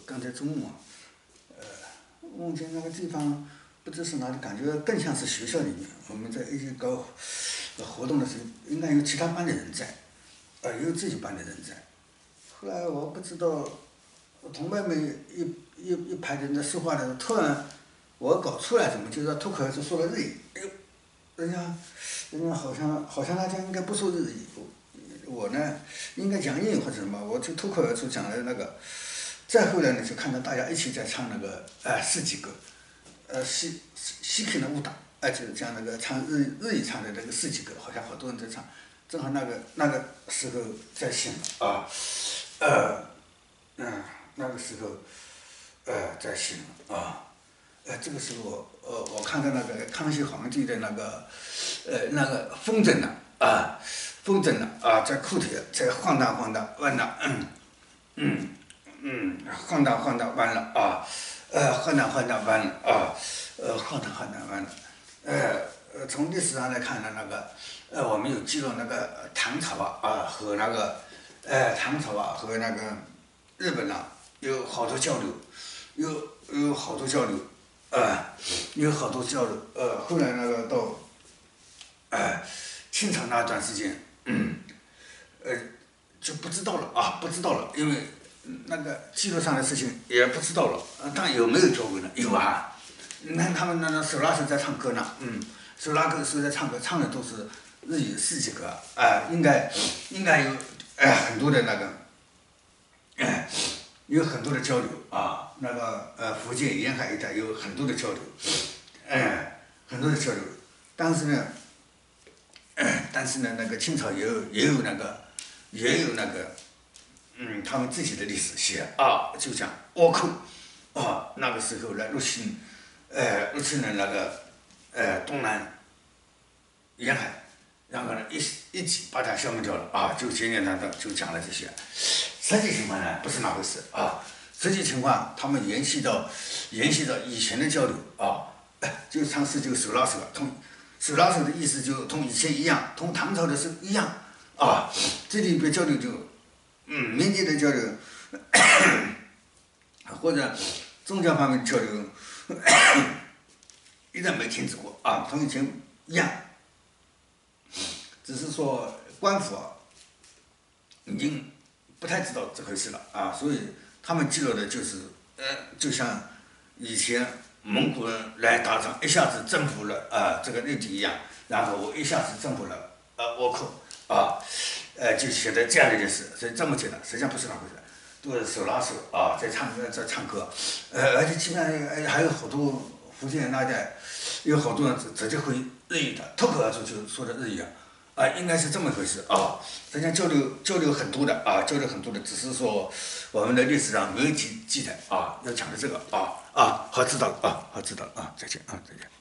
刚才中午啊，梦见那个地方不知是哪里，感觉更像是学校里面。我们在一起搞活动的时候，应该有其他班的人在，也有自己班的人在。后来我不知道，同伴们一排人在说话的时候，突然我搞出来怎么就是脱口而出说了日语，哎呦，人家好像大家应该不说日语，我呢应该讲英语或者什么，我就脱口而出讲了那个。再后来呢，就看到大家一起在唱那个四季歌，西片的舞蹈，就是讲那个唱日语唱的那个四季歌，好像好多人在唱，正好那个时候在兴啊，那个时候在兴啊，这个时候我看到那个康熙皇帝的那个风筝呢风筝呢在裤腿在晃荡晃荡弯荡，晃荡晃荡弯了啊，晃荡晃荡弯了啊，晃荡晃荡弯了。从历史上来看呢，那个我们有记录那个唐朝和那个唐朝和那个日本有好多交流，有好多交流，有好多交流。后来那个到清朝那段时间，就不知道了不知道了，因为那个记录上的事情也不知道了。但有没有交流呢？有啊。你看他们那手拉手在唱歌呢，手拉手在唱歌，唱的都是日语四季歌，应该有很多的那个，有很多的交流啊。那个福建沿海一带有很多的交流，很多的交流。但是呢，那个清朝也有那个，他们自己的历史写就讲倭寇那个时候来入侵了那个东南沿海，然后呢一起把它消灭掉了就简简单单就讲了这些。实际情况呢不是那回事实际情况他们延续到以前的交流就唱诗就手拉手手拉手的意思就同以前一样，同唐朝的是一样这里边交流就民间的交流或者宗教方面的交流一直没停止过同以前一样，只是说官府已经不太知道这回事了所以他们记录的就是就像以前蒙古人来打仗，一下子征服了这个内地一样，然后我一下子征服了倭寇就写的这样的一件事，所以这么简单，实际上不是那回事，都是手拉手在唱歌，而且基本上还有好多福建那一带有好多人直接会日语的，脱口而出就说的日语应该是这么回事实际上交流很多的交流很多的，只是说我们的历史上没有记载要讲的这个好知道了好知道了再见再见。